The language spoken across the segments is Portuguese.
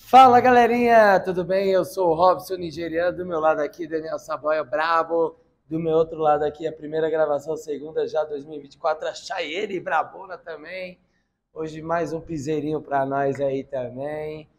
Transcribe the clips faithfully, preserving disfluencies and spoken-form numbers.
Fala galerinha, tudo bem? Eu sou o Robson Nigeriano, do meu lado aqui Daniel Saboia Brabo, do meu outro lado aqui a primeira gravação, segunda já dois mil e vinte e quatro, a Chayenne Brabona também. Hoje mais um piseirinho pra nós aí também.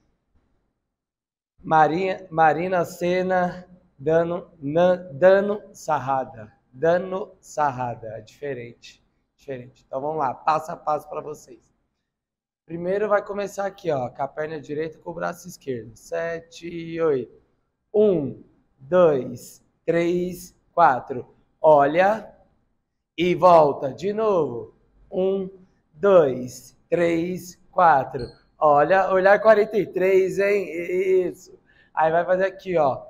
Marinha, Marina Sena, dando, nan, dando sarrada, dando sarrada, diferente, diferente. Então vamos lá, passo a passo para vocês. Primeiro vai começar aqui, ó, com a perna direita com o braço esquerdo. Sete, oito. Um, dois, três, quatro. Olha e volta. De novo. Um, dois, três, quatro. Olha, olhar quarenta e três, hein? Isso. Aí vai fazer aqui, ó.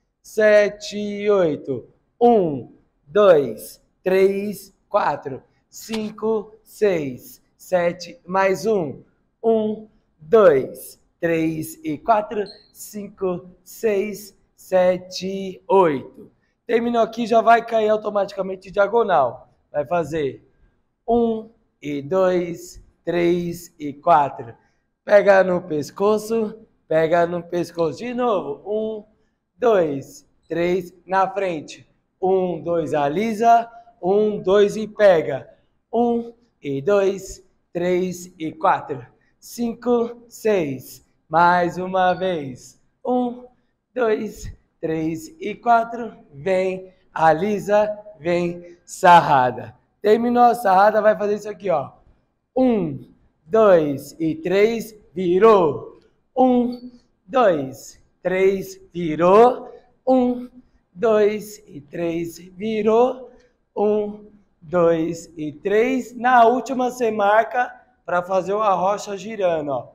Sete, oito. Um, dois, três, quatro. Cinco, seis, sete, mais um. Um, dois, três e quatro, cinco, seis, sete, oito. Terminou aqui, já vai cair automaticamente diagonal. Vai fazer um e dois, três e quatro. Pega no pescoço, pega no pescoço de novo. Um, dois, três, na frente. Um, dois, alisa. Um, dois e pega. Um e dois, três e quatro. Cinco, seis, mais uma vez. Um, dois, três e quatro. Vem, alisa, vem, sarrada. Terminou a sarrada, vai fazer isso aqui, ó. Um, dois e três, virou. Um, dois, três, virou. Um, dois e três, virou. Um, dois e três. Na última você marca para fazer o arrocha girando, ó.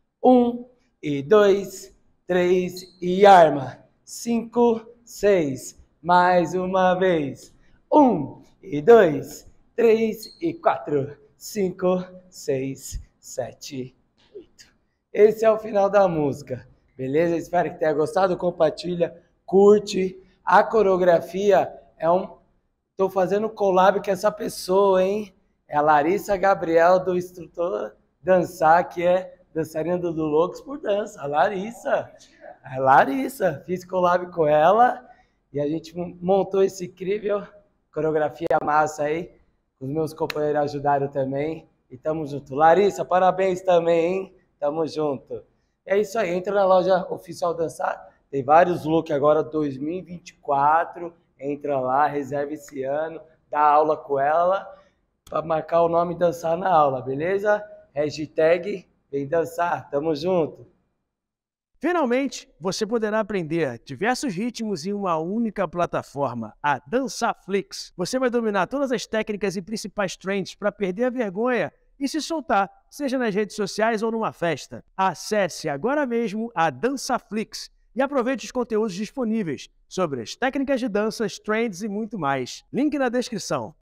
Um e dois, três e arma. Cinco, seis, mais uma vez. Um e dois, três e quatro, cinco, seis, sete, oito. Esse é o final da música, beleza? Espero que tenha gostado. Compartilha, curte. A coreografia é um... Tô fazendo collab com essa pessoa, hein? É a Larissa Gabriel, do Instrutor Dançar, que é dançarina do Loucos por Dança. A Larissa. A Larissa. Fiz collab com ela e a gente montou esse incrível coreografia massa aí. Os meus companheiros ajudaram também. E tamo junto. Larissa, parabéns também, hein? Tamo junto. É isso aí. Entra na loja Oficial Dançar. Tem vários looks agora, dois mil e vinte e quatro. Entra lá, reserva esse ano, dá aula com ela, para marcar o nome e dançar na aula, beleza? Hashtag vem dançar, tamo junto. Finalmente, você poderá aprender diversos ritmos em uma única plataforma, a Dansaflix. Você vai dominar todas as técnicas e principais trends para perder a vergonha e se soltar, seja nas redes sociais ou numa festa. Acesse agora mesmo a Dansaflix e aproveite os conteúdos disponíveis sobre as técnicas de danças, trends e muito mais. Link na descrição.